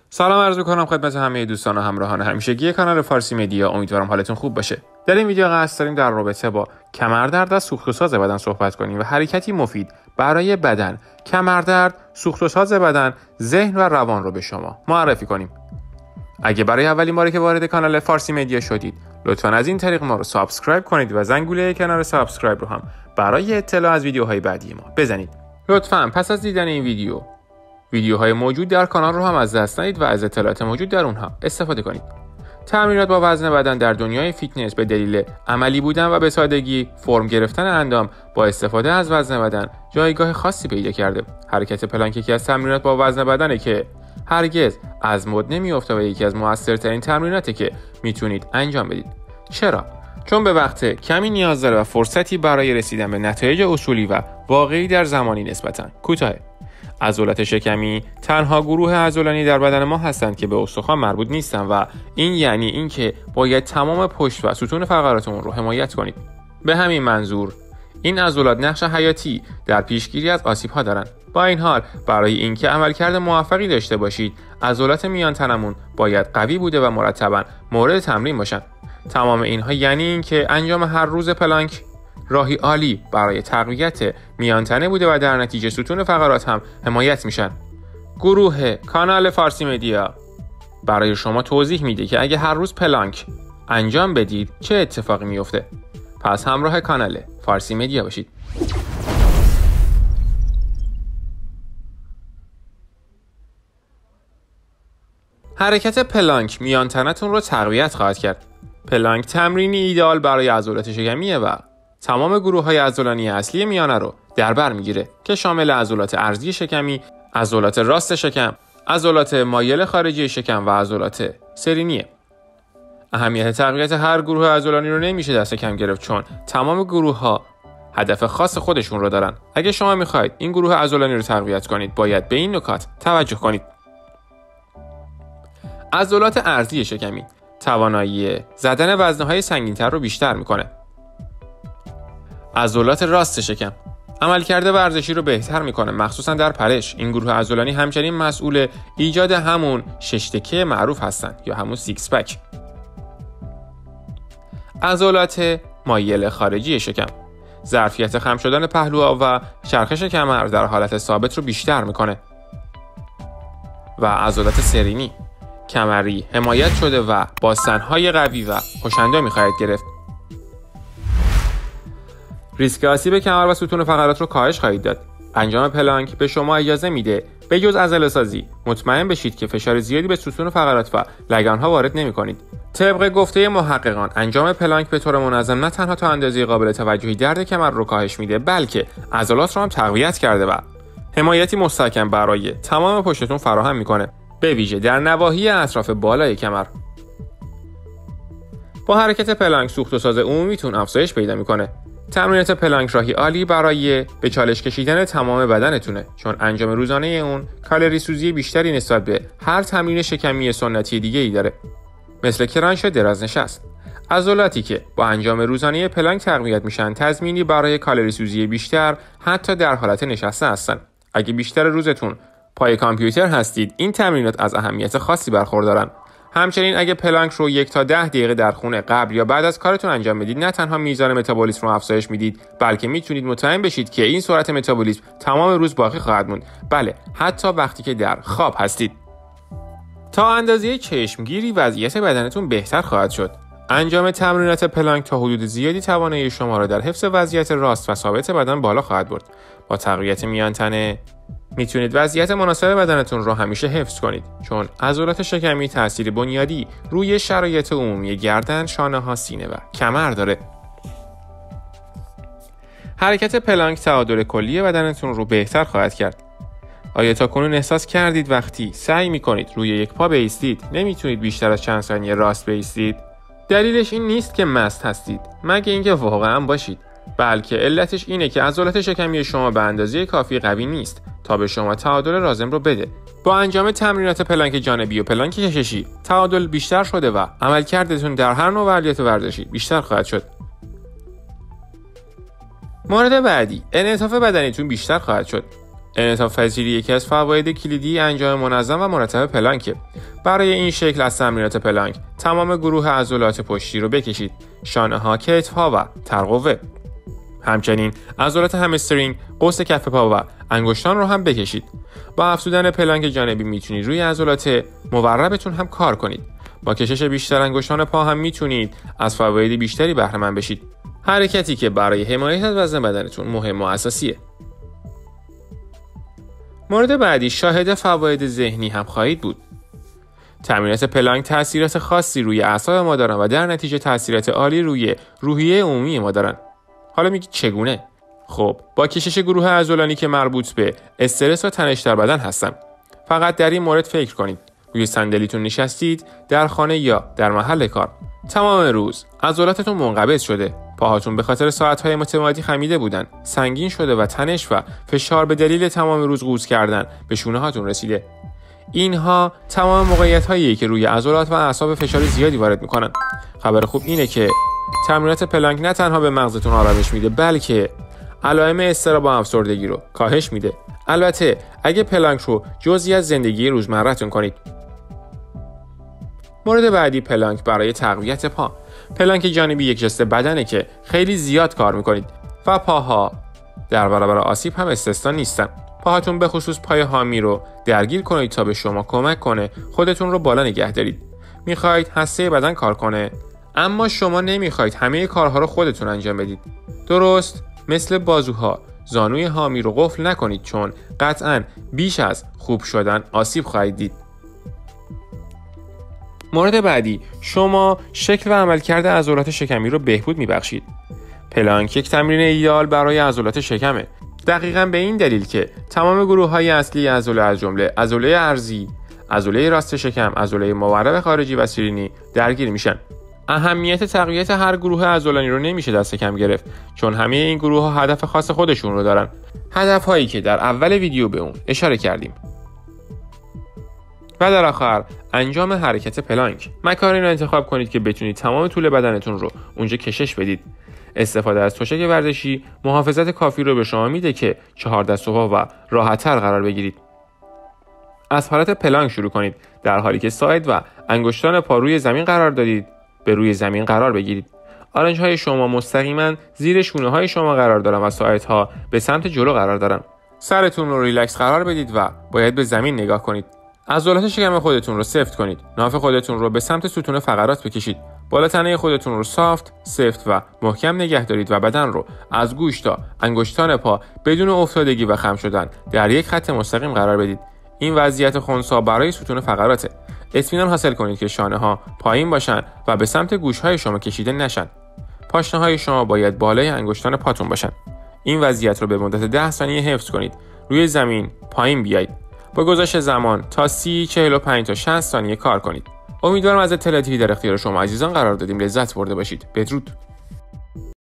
سلام عرض می‌کنم خدمت همه دوستان و همراهان همیشگی کانال فارسی مدیا. امیدوارم حالتون خوب باشه. در این ویدیو قصد داریم در رابطه با کمردرد از سوخت‌وساز بدن صحبت کنیم و حرکتی مفید برای بدن، کمردرد، سوخت‌وساز بدن، ذهن و روان رو به شما معرفی کنیم. اگه برای اولین باره که وارد کانال فارسی مدیا شدید، لطفاً از این طریق ما رو سابسکرایب کنید و زنگوله کنار سابسکرایب رو هم برای اطلاع از ویدیوهای بعدی ما بزنید. لطفاً پس از دیدن این ویدیوهای موجود در کانال رو هم از دست ندید و از اطلاعات موجود در اونها استفاده کنید. تمرینات با وزن بدن در دنیای فیتنس به دلیل عملی بودن و به سادگی فرم گرفتن اندام با استفاده از وزن بدن جایگاه خاصی پیدا کرده. حرکت پلانک یکی از تمرینات با وزن بدنه که هرگز از مد نمیافته و یکی از موثرترین تمریناته که میتونید انجام بدید. چرا؟ چون به وقت کمی نیاز داره و فرصتی برای رسیدن به نتایج اصولی و واقعی در زمانی نسبتاً کوتاهه. عضلات شکمی تنها گروه عضلانی در بدن ما هستند که به استخوان مربوط نیستن و این یعنی اینکه باید تمام پشت و ستون فقراتمون رو حمایت کنید. به همین منظور این عضلات نقش حیاتی در پیشگیری از آسیب‌ها دارند. با این حال برای اینکه عملکرد موفقی داشته باشید، عضلات میان تنمون باید قوی بوده و مرتباً مورد تمرین باشن. تمام اینها یعنی اینکه انجام هر روز پلانک راهی عالی برای تقویت میان تنه بوده و در نتیجه ستون فقرات هم حمایت میشن. گروه کانال فارسی مدیا برای شما توضیح میده که اگه هر روز پلانک انجام بدید چه اتفاقی میفته. پس همراه کانال فارسی مدیا باشید. حرکت پلانک میان تنتون رو تقویت خواهد کرد. پلانک تمرینی ایدئال برای عضلات شکمیه و تمام گروه‌های عضلانی اصلی میانه رو در بر میگیره که شامل عضلات ارضی شکمی، عضلات راست شکم، عضلات مایل خارجی شکم و عضلات سرینیه. اهمیت تقویت هر گروه عضلانی رو نمیشه دست کم گرفت چون تمام گروه‌ها هدف خاص خودشون رو دارن. اگه شما میخواید این گروه عضلانی رو تقویت کنید، باید به این نکات توجه کنید. عضلات ارضی شکمی توانایی زدن وزنه‌های سنگین‌تر رو بیشتر میکنه. عضلات راست شکم عملکرد ورزشی رو بهتر میکنه، مخصوصا در پرش. این گروه عضلانی همچنین مسئول ایجاد همون ششتکه معروف هستن یا همون سیکس پک. عضلات مایل خارجی شکم ظرفیت خم شدن پهلوها و چرخش کمر در حالت ثابت رو بیشتر میکنه. و عضلات سرینی کمری حمایت شده و باسن‌های قوی و کشنده میخواهید گرفت. ریسک آسیب کمر و ستون فقرات رو کاهش خواهید داد. انجام پلانک به شما اجازه میده به جز عضله‌سازی مطمئن بشید که فشار زیادی به ستون فقرات و لگن‌ها وارد نمی‌کنید. طبق گفته محققان انجام پلانک به طور منظم نه تنها تا اندازه قابل توجهی درد کمر رو کاهش میده، بلکه عضلات رو هم تقویت کرده و حمایتی مستحکم برای تمام پشتتون فراهم میکنه، به ویژه در نواحی اطراف بالای کمر. با حرکت پلانک سوخت‌وساز عمومیتون افزایش پیدا میکنه. تمرینات پلانک راهی عالی برای به چالش کشیدن تمام بدنتونه، چون انجام روزانه اون کالری سوزی بیشتری نسبت به هر تمرین شکمی سنتی دیگه‌ای داره، مثل کرانش و درازنشست. عضلاتی که با انجام روزانه پلانک تقویت میشن تضمینی برای کالری سوزی بیشتر حتی در حالت نشسته هستن. اگه بیشتر روزتون پای کامپیوتر هستید، این تمرینات از اهمیت خاصی برخوردارن. همچنین اگه پلانک رو 1 تا 10 دقیقه در خونه قبل یا بعد از کارتون انجام بدید، نه تنها میزان متابولیسم رو افزایش میدید، بلکه میتونید مطمئن بشید که این سرعت متابولیسم تمام روز باقی خواهد موند. بله، حتی وقتی که در خواب هستید. تا اندازه چشمگیری وضعیت بدنتون بهتر خواهد شد. انجام تمرینات پلانک تا حدود زیادی توانایی شما را در حفظ وضعیت راست و ثابت بدن بالا خواهد برد. با تقویت میان تنه میتونید وضعیت مناسب بدنتون رو همیشه حفظ کنید، چون عضلات شکمی تأثیر بنیادی روی شرایط عمومی گردن، شانه‌ها، سینه و کمر داره. حرکت پلانک تعادل کلی بدنتون رو بهتر خواهد کرد. آیا تاکنون احساس کردید وقتی سعی میکنید روی یک پا بایستید نمیتونید بیشتر از چند ثانیه راست بایستید؟ دلیلش این نیست که مست هستید، مگه اینکه واقعا باشید، بلکه علتش اینه که عضلات شکمی شما به اندازه کافی قوی نیست تا به شما تعادل لازم رو بده. با انجام تمرینات پلانک جانبی و پلانک کششی تعادل بیشتر شده و عملکردتون در هر نوع فعالیت ورزشی بیشتر خواهد شد. مورد بعدی، انعطاف بدنیتون بیشتر خواهد شد. انعطاف پذیری یکی از فواید کلیدی انجام منظم و مرتب پلانک. برای این شکل از تمرینات پلانک تمام گروه عضلات پشتی رو بکشید، شانه‌ها، کتف‌ها و ترقوه. همچنین عضلات همسترینگ، قوس کف پا و انگشتان رو هم بکشید. با افزودن پلانک جانبی میتونید روی عضلات موربتون هم کار کنید. با کشش بیشتر انگشتان پا هم میتونید از فواید بیشتری بهره مند بشید. حرکتی که برای حمایت از وزن بدنتون مهم و اساسیه. مورد بعدی شاهد فواید ذهنی هم خواهید بود. تمرینات پلانک تاثیرات خاصی روی اعصاب ما دارن و در نتیجه تاثیرات عالی روی روحیه عمومی ما دارن. حالا میگید چگونه؟ خب با کشش گروه عضلانی که مربوط به استرس و تنش در بدن هستن. فقط در این مورد فکر کنید. روی صندلیتون نشستید، در خانه یا در محل کار. تمام روز عضلاتتون منقبض شده. پاهاتون به خاطر ساعت‌های متمادی خمیده بودن، سنگین شده و تنش و فشار به دلیل تمام روز قوز کردن به شونه‌هاتون رسیده. اینها تمام موقعیت‌هایی که روی عضلات و اعصاب فشار زیادی وارد می‌کنن. خبر خوب اینه که تمرینات پلانک نه تنها به مغزتون آرامش میده، بلکه علائم اضطراب و افسردگی رو کاهش میده. البته اگه پلانک رو جزئی از زندگی روزمره‌تون کنید. مورد بعدی پلانک برای تقویت پا. پلانک جانبی یک جست بدنه که خیلی زیاد کار میکنید و پاها در برابر آسیب هم استثنا نیستن. پاهاتون به خصوص پای حامی رو درگیر کنید تا به شما کمک کنه خودتون رو بالا نگه دارید. میخواید هسته بدن کار کنه، اما شما نمیخواید همه کارها رو خودتون انجام بدید. درست مثل بازوها، زانوی حامی رو قفل نکنید چون قطعاً بیش از خوب شدن آسیب خواهید دید. مورد بعدی، شما شکل و عملکرد عضلات شکمی رو بهبود میبخشید. پلانک یک تمرین ایدئال برای عضلات شکمه. دقیقاً به این دلیل که تمام گروه‌های اصلی عضله از جمله عضله ارضی، عضله راست شکم، عضله مورب خارجی و سیرینی درگیر میشن. اهمیت تقویت هر گروه عضلانی رو نمیشه دست کم گرفت چون همه این گروه‌ها هدف خاص خودشون رو دارن. هدف‌هایی که در اول ویدیو به اون اشاره کردیم. و در آخر انجام حرکت پلانک. مکانی رو انتخاب کنید که بتونید تمام طول بدنتون رو اونجا کشش بدید. استفاده از تشک ورزشی محافظت کافی رو به شما میده که 4 دست و پا و راحت‌تر قرار بگیرید. از حالت پلانک شروع کنید. در حالی که ساعد و انگشتان پا روی زمین قرار دادید، به روی زمین قرار بگیرید. آرنج‌های شما مستقیما زیر شونه‌های شما قرار دارن و ساعدها به سمت جلو قرار دارن. سرتون رو ریلکس قرار بدید و باید به زمین نگاه کنید. عضلات شکم خودتون رو سفت کنید. ناف خودتون رو به سمت ستون فقرات بکشید. بالا تنه خودتون رو سافت، سفت و محکم نگه دارید و بدن رو از گوش تا انگشتان پا بدون افتادگی و خم شدن در یک خط مستقیم قرار بدید. این وضعیت خنثی برای ستون فقراته. اطمینان حاصل کنید که شانه‌ها پایین باشن و به سمت گوش‌های شما کشیده نشن. پاشنه‌های شما باید بالای انگشتان پاتون باشن. این وضعیت رو به مدت 10 ثانیه حفظ کنید. روی زمین پایین بیایید. با گذشت زمان تا 30، 45 تا 60 ثانیه کار کنید. امیدوارم از اطلاعاتی در اختیار شما عزیزان قرار دادیم لذت برده باشید. بدرود.